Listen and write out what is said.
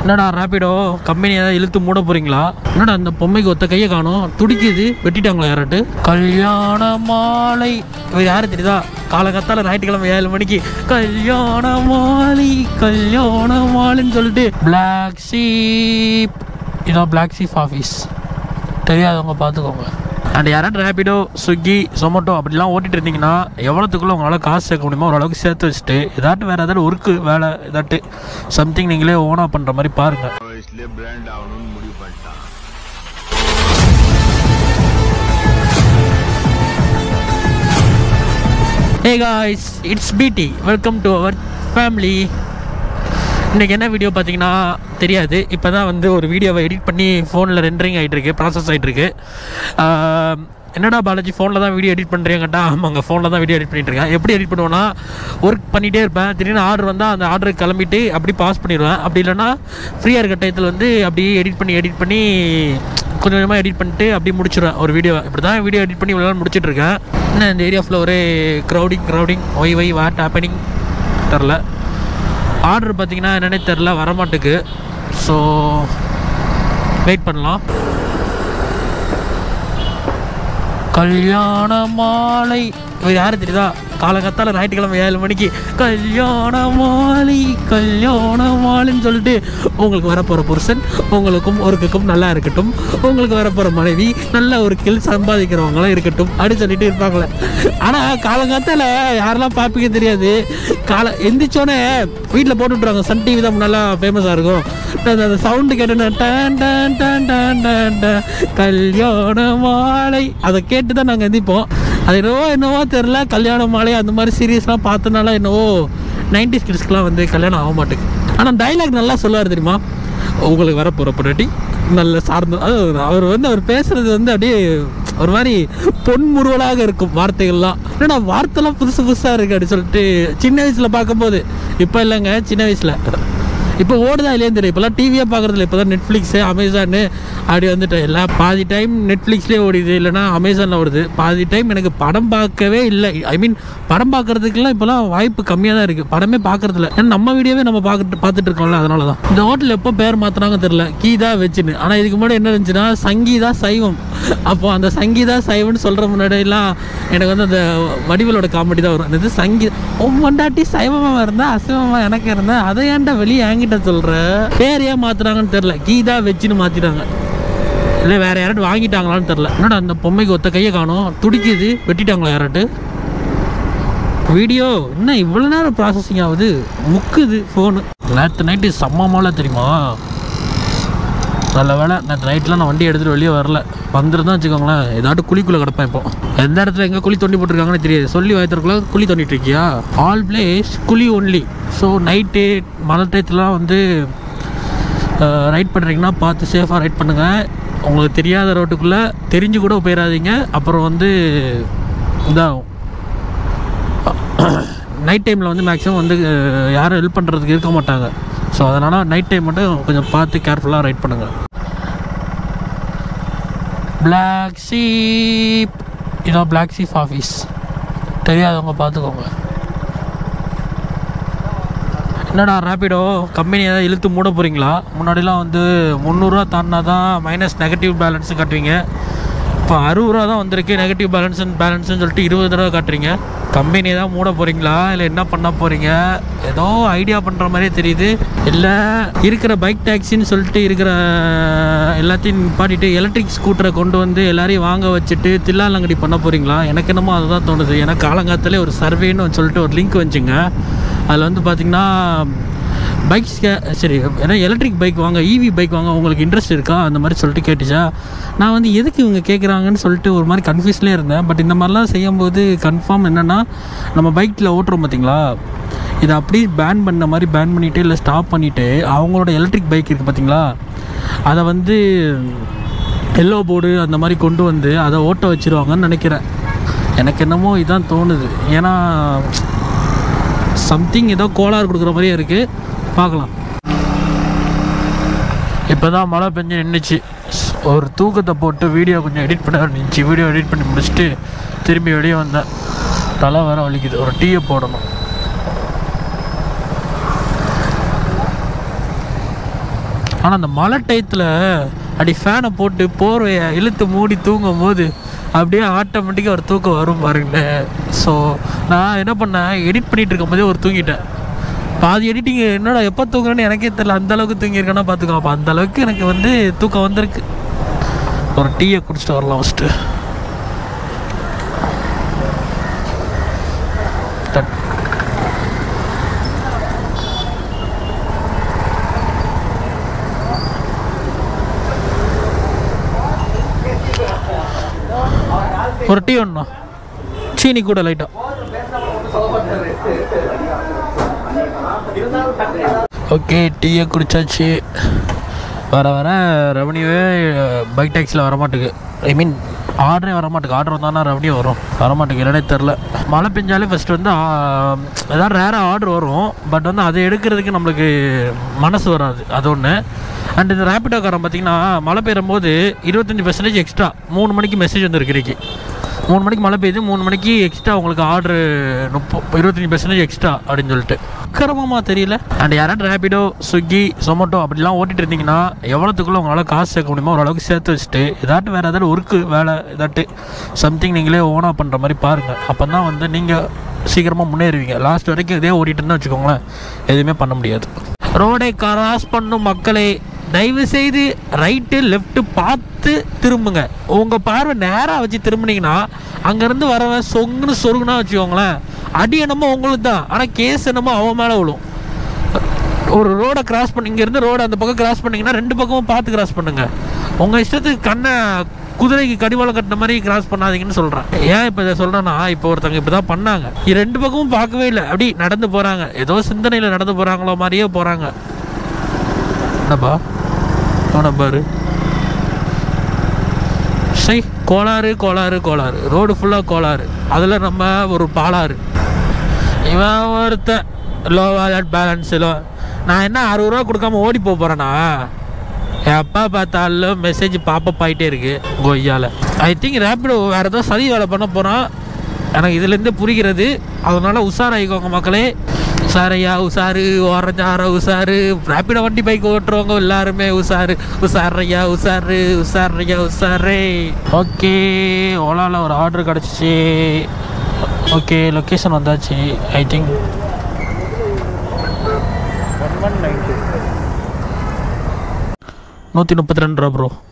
என்னடா ரேபிடோ கம்பெனி ஏதாவது இழுத்து மூட போறீங்களா? என்னடா அந்த பொம்மைக்கு ஒத்த கையை காணும், துடிக்குது, வெட்டிட்டாங்களா யாராட்டு? கல்யாண மாலை யாரு தெரியுதா? காலகத்தால ஞாயிற்றுக்கிழமை 7 மணிக்கு கல்யாண மாலைன்னு சொல்லிட்டு பிளாக் ஷீப், இதான் பிளாக் ஷீப் ஆஃபீஸ், தெரியாதவங்க பார்த்துக்கோங்க. அண்ட் யாராவது ரேபிடோ, ஸ்விக்கி, சொமேட்டோ அப்படிலாம் ஓட்டிகிட்டு இருந்தீங்கன்னா எவ்வளோத்துக்குள்ளே உங்களால் காசு சேர்க்க முடியுமோ ஓரளவுக்கு சேர்த்து வச்சுட்டு ஏதாட்டு வேறு ஏதாவது ஒர்க்கு வேலை ஏதாட்டு சம்திங் நீங்களே ஓனாக பண்ணுற மாதிரி பாருங்கள். Hey guys, it's BT. Welcome to our family. இன்றைக்கி என்ன வீடியோ பார்த்தீங்கன்னா தெரியாது. இப்போ தான் வந்து ஒரு வீடியோவை எடிட் பண்ணி ஃபோனில் ரெண்டரிங் ஆகிட்டுருக்கு, ப்ராசஸ் ஆகிட்டுருக்கு. என்னடா பாலாஜி ஃபோனில் தான் வீடியோ எடிட் பண்ணுறேன் கேட்டால், ஆமாங்க ஃபோனில் தான் வீடியோ எடிட் பண்ணிட்டுருக்கேன். எப்படி எடிட் பண்ணுவேன்னா, ஒர்க் பண்ணிகிட்டே இருப்பேன், திடீர்னு ஆர்டர் வந்தால் அந்த ஆர்டருக்கு கிளம்பிட்டு அப்படி பாஸ் பண்ணிடுவேன். அப்படி இல்லைன்னா ஃப்ரீயாக இருக்க டயத்தில் வந்து அப்படியே எடிட் பண்ணி கொஞ்சம் கொஞ்சமாக எடிட் பண்ணிட்டு அப்படி முடிச்சிடுவேன் ஒரு வீடியோ. இப்படி தான் வீடியோ எடிட் பண்ணி இவ்வளோ நாள் முடிச்சிட்ருக்கேன். இன்னும் இந்த ஏரியா ஃபுல்லாக ஒரே க்ரௌடிங் ஒய் வாட் ஹேப்பனிங் தெரில. ஆர்டர் பார்த்தீங்கன்னா என்னன்னே தெரில, வரமாட்டுக்கு. ஸோ வெயிட் பண்ணலாம். கல்யாண மாலை யாரு தெரியுதா? காலகத்தால ஞாயிற்றுக்கிழமை 7 மணிக்கு கல்யாண மாலைன்னு சொல்லிட்டு உங்களுக்கு வரப்போகிற புருஷன் உங்களுக்கும் ஒருக்கும் நல்லா இருக்கட்டும், உங்களுக்கு வரப்போகிற மனைவி நல்ல ஒரு கில் சம்பாதிக்கிறவங்களாம் இருக்கட்டும் அப்படின்னு சொல்லிட்டு இருப்பாங்களே. ஆனால் காலங்காத்தால யாரெல்லாம் பார்ப்பீங்க தெரியாது. எந்திரிச்சோடனே வீட்டில் போட்டு விட்ருவாங்க. சன் டிவி தான் நல்லா ஃபேமஸாக இருக்கும். அந்த சவுண்டு கேட்டோன்னே டான் டான் டான் டான் டான் டான் கல்யாண மாலை, அதை கேட்டு தான் நாங்கள் எந்திப்போம். அது என்னவோ தெரில, கல்யாண மாலை அந்த மாதிரி சீரியஸ்லாம் பார்த்தனால என்னவோ 90s கிட்ஸ்க்குலாம் வந்து கல்யாணம் ஆக மாட்டேங்குது. ஆனால் டைலாக் நல்லா சொல்லுவார் தெரியுமா? உங்களுக்கு வர போகிற பொண்டாட்டி நல்ல சார்ந்து, அவர் வந்து அவர் பேசுகிறது வந்து அப்படியே ஒரு மாதிரி பொன்முறுவலாக இருக்கும் வார்த்தைகள்லாம். ஏன்னா வார்த்தைலாம் புதுசாக இருக்குது அப்படின்னு சொல்லிட்டு சின்ன வயசில் பார்க்கும்போது, இப்போ இல்லைங்க சின்ன வயசில், இப்போ ஓடுதா இல்லையான்னு தெரியும். இப்போலாம் டிவியே பார்க்குறதில்ல. இப்போ தான் நெட்ஃப்ளிக்ஸு, அமேசானு அப்படி வந்துட்டு எல்லாம் பாதி டைம் நெட்ஃப்ளிக்ஸ்லேயே ஓடிது, இல்லைனா அமேசானில் ஓடுது. பாதி டைம் எனக்கு படம் பார்க்கவே இல்லை. ஐ மீன் படம் பார்க்குறதுக்குலாம் இப்போலாம் வாய்ப்பு கம்மியாக தான் இருக்குது. படமே பார்க்குறதில்ல. ஏன்னா நம்ம வீடியோவே நம்ம பார்த்துட்டு இருக்கோம்ல, அதனால தான். இந்த ஹோட்டல் எப்போ பேர் மாற்றினாங்க தெரில, கீதா வெஜ்ஜுன்னு. ஆனால் இதுக்கு முன்னாடி என்ன இருந்துச்சுன்னா சங்கீதா சைவம். அப்போது அந்த சங்கீதா சைவம்னு சொல்கிற முன்னாடியெல்லாம் எனக்கு வந்து அந்த வடிவலோட காமெடி தான் வரும். இது சங்கீதா ஒவ்வொண்டாட்டி சைவமாக இருந்தால் அசைவமாக எனக்கு இருந்தேன், அதை ஏன்டா வெளியே என்கிட்ட சொல்கிற? பேர் ஏன் மாற்றுறாங்கன்னு தெரில, கீதா வெஜ்ஜுன்னு மாற்றிட்டாங்க. இல்லை வேறு யாராட்டு வாங்கிட்டாங்களான்னு தெரில. என்னடா அந்த பொம்மைக்கு ஒத்த கையை காணும், துடிக்குது, வெட்டிட்டாங்களா யாராட்டு? வீடியோ என்ன இவ்வளோ நேரம் ப்ராசஸிங் ஆகுது, முக்குது ஃபோனு. நேற்று நைட்டு செம்ம தெரியுமா? நல்ல வேலை நேற்று நைட்லாம் நான் வண்டி எடுத்துகிட்டு வெளியே வரல. வந்துருந்தான் வச்சுக்கோங்களேன், ஏதாட்டும் குழிக்குள்ளே கிடப்பேன். இப்போ எந்த இடத்துல எங்கே குழி தோண்டி போட்டிருக்காங்கன்னு தெரியாது. சொல்லி வாய்த்திருக்குள்ள குழி தோண்டிட்டு இருக்கியா? ஆல் பிளேஸ் குழி ஒன்லி. ஸோ நைட்டு மழை டயத்துலாம் வந்து ரைட் பண்ணுறீங்கன்னா பார்த்து சேஃபாக ரைட் பண்ணுங்கள். உங்களுக்கு தெரியாத ரோட்டுக்குள்ளே தெரிஞ்சு கூட போயிடாதீங்க. அப்புறம் வந்து இதாகும். நைட் டைமில் வந்து மேக்ஸிமம் வந்து யாரும் ஹெல்ப் பண்ணுறதுக்கு இருக்க மாட்டாங்க. ஸோ அதனால் நைட் டைம் மட்டும் கொஞ்சம் பார்த்து கேர்ஃபுல்லாக ரைட் பண்ணுங்கள். பிளாக் ஷீப், இதான் பிளாக் ஷீப் ஆஃபீஸ், தெரியாதவங்க பார்த்துக்கோங்க. என்னடா ரேபிடோ கம்பெனி ஏதாவது இழுத்து மூட போகிறீங்களா? முன்னாடிலாம் வந்து 300 தாண்டினா தான் மைனஸ் நெகட்டிவ் பேலன்ஸு காட்டுவீங்க. இப்போ 60 தான் வந்திருக்கு நெகட்டிவ் பேலன்ஸ்னு சொல்லிட்டு 20 தடவை காட்டுறீங்க. கம்பெனி தான் மூட போகிறீங்களா இல்லை என்ன பண்ண போகிறீங்க? ஏதோ ஐடியா பண்ணுற மாதிரியே தெரியுது. இல்லை இருக்கிற பைக் டாக்ஸின்னு சொல்லிட்டு இருக்கிற எல்லாத்தையும் நிப்பாட்டிட்டு எலக்ட்ரிக் ஸ்கூட்டரை கொண்டு வந்து எல்லாரையும் வாங்க வச்சுட்டு தில்லாலங்கடி பண்ண போகிறீங்களா? எனக்கு என்னமோ அதுதான் தோணுது. எனக்கு காலங்காலத்திலே ஒரு சர்வேன்னு சொல்லிட்டு ஒரு லிங்க் வந்துச்சுங்க. அதில் வந்து பார்த்திங்கன்னா பைக்ஸ் சரி ஏன்னா எலக்ட்ரிக் பைக் வாங்க, இவி பைக் வாங்க, உங்களுக்கு இன்ட்ரெஸ்ட் இருக்கா அந்த மாதிரி சொல்லிட்டு கேட்டுச்சா. நான் வந்து எதுக்கு இவங்க கேட்குறாங்கன்னு சொல்லிட்டு ஒரு மாதிரி கன்ஃபியூஸ்லேயே இருந்தேன். பட் இந்த மாதிரிலாம் செய்யும்போது கன்ஃபார்ம் என்னென்னா, நம்ம பைக்கில் ஓட்டுறோம் பார்த்திங்களா, இதை அப்படியே பேன் பண்ண மாதிரி பேன் பண்ணிவிட்டு இல்லை ஸ்டாப் பண்ணிவிட்டு அவங்களோட எலக்ட்ரிக் பைக் இருக்குது பார்த்திங்களா, அதை வந்து எல்லோ போர்டு அந்த மாதிரி கொண்டு வந்து அதை ஓட்ட வச்சுருவாங்கன்னு நினைக்கிறேன். எனக்கு என்னமோ இதுதான் தோணுது. ஏன்னா சம்திங் ஏதோ கோளாறு கொடுக்குற மாதிரியே இருக்குது. பார்க்கலாம். இப்போ தான் மழை பெஞ்சு நின்றுச்சு. ஒரு தூக்கத்தை போட்டு வீடியோ கொஞ்சம் எடிட் பண்ண நின்றுச்சு. வீடியோ எடிட் பண்ணி முடிச்சுட்டு திரும்பி வெளியே வந்தேன். தலை வேறு வலிக்குது, ஒரு டீயை போடணும். ஆனால் அந்த மழை டயத்தில் அப்படி ஃபேனை போட்டு போர்வையை இழுத்து மூடி தூங்கும் போது அப்படியே ஆட்டோமேட்டிக்காக ஒரு தூக்கம் வரும் பாருங்களேன். ஸோ நான் என்ன பண்ணேன், எடிட் பண்ணிகிட்டு இருக்கும்போதே ஒரு தூங்கிட்டேன். பாதி எடிட்டிங் என்னடா எப்போ தூங்குறேன்னு எனக்கே தெரியல, அந்தளவுக்கு தூங்கியிருக்கேன்னா பார்த்துக்கோ. அப்போ அந்தளவுக்கு எனக்கு வந்து தூக்கம் வந்திருக்கு. ஒரு டீயை குடிச்சிட்டு வரலாம் ஃபஸ்ட்டு. ஒரு டீ ஒன்றா, சீனி கூட லைட்டாக. ஓகே, டீயை குடித்தாச்சு. வர வர ரெவன்யூவே பைக் டேக்ஸியில் வரமாட்டுக்கு. ஐ மீன் ஆர்டரே வரமாட்டுக்கு. ஆர்டர் வந்தால் ரெவன்யூ வரும், வரமாட்டுக்கு. இல்லைனே தெரில. மழை பெஞ்சாலே ஃபஸ்ட்டு வந்து எதாவது ரேராக ஆர்டர் வரும். பட் வந்து அதை எடுக்கிறதுக்கு நம்மளுக்கு மனசு வராது, அது ஒன்று. அண்ட் இந்த ரேப்பிடோக்காரன் பார்த்திங்கன்னா மழை பெய்யும்போது 25% எக்ஸ்ட்ரா 3 மணிக்கு மெசேஜ் வந்துருக்கு. இன்றைக்கி 3 மணிக்கு மழை பெய்யுது, 3 மணிக்கு எக்ஸ்ட்ரா உங்களுக்கு ஆர்டரு 25% எக்ஸ்ட்ரா அப்படின்னு சொல்லிட்டு கிரமமாக தெரியல. அண்ட் யாராவது ரேப்பிடோ, ஸ்விக்கி, சொமோட்டோ அப்படிலாம் ஓட்டிகிட்டு இருந்தீங்கன்னா எவ்வளோத்துக்குள்ளே உங்களால் காசு சேர்க்க முடியுமோ ஓரளவுக்கு சேர்த்து வச்சுட்டு ஏதாட்டு வேறு ஏதாவது ஒர்க்கு வேலை ஏதாட்டு சம்திங் நீங்களே ஓனாக பண்ணுற மாதிரி பாருங்கள். அப்போ தான் வந்து நீங்கள் சீக்கிரமாக முன்னேறுவீங்க. லாஸ்ட் வரைக்கும் இதே ஓடிட்டு இருந்தால் வச்சுக்கோங்களேன், எதுவுமே பண்ண முடியாது. ரோடை கிராஸ் பண்ணும் மக்களே, தயவு செய்து ரைட்டு லெஃப்ட்டு பார்த்து திரும்புங்க. உங்கள் பார்வை நேராக வச்சு திரும்பினீங்கன்னா அங்கேருந்து வரவன் சொருகுனா வச்சுக்கோங்களேன், அடி என்னமோ உங்களுக்கு தான், ஆனால் கேஸ் என்னமோ அவன் மேலே விழும். ஒரு ரோடை கிராஸ் பண்ணி இங்கேருந்து ரோடை அந்த பக்கம் கிராஸ் பண்ணிங்கன்னா 2 பக்கமும் பார்த்து கிராஸ் பண்ணுங்கள். உங்கள் இஷ்டத்துக்கு கண்ணை குதிரைக்கு கடிவாளம் கட்டின மாதிரி கிராஸ் பண்ணாதீங்கன்னு சொல்கிறேன். ஏன் இப்போ இதை சொல்கிறேன்னா, இப்போ ஒருத்தங்க இப்போ தான் பண்ணாங்க, 2 பக்கமும் பார்க்கவே இல்லை, அப்படி நடந்து போகிறாங்க, ஏதோ சிந்தனையில் நடந்து போகிறாங்களோ மாதிரியே போகிறாங்க. என்னப்பா அவனை பாரு, சரி கோளாறு கோளாறு கோளாறு, ரோடு ஃபுல்லாக கோளாறு, அதில் நம்ம ஒரு பாலாறு. இவன் ஒருத்தன் லோ வாலட் பேலன்ஸில் நான் என்ன 60 ரூபா கொடுக்காம ஓடி போகிறேன்னா, எப்போ பார்த்தாலும் மெசேஜ் பாப்பப் ஆகிட்டே இருக்கு கொய்யால். ஐ திங்க் ரேப்பிடோ வேறு ஏதோ சதி வேலை பண்ண போகிறான், எனக்கு இதுலேருந்து புரிகிறது. அதனால் உஷாராகிக்கோங்க மக்களே. உஷாரையா உஷாரு, ஓரஞ்சார உஷாரு, ரேப்பிடோ வண்டி பைக் ஓட்டுறவங்க எல்லாருமே உஷாரு, உஷாரையா உஷாரு, உஷாரையா உஷாரே. ஓகே, ஓலாவில் ஒரு ஆர்டர் கிடச்சிச்சு. ஓகே, லொக்கேஷன் வந்தாச்சு. ஐ திங்க் 132 ரூபா ப்ரோ.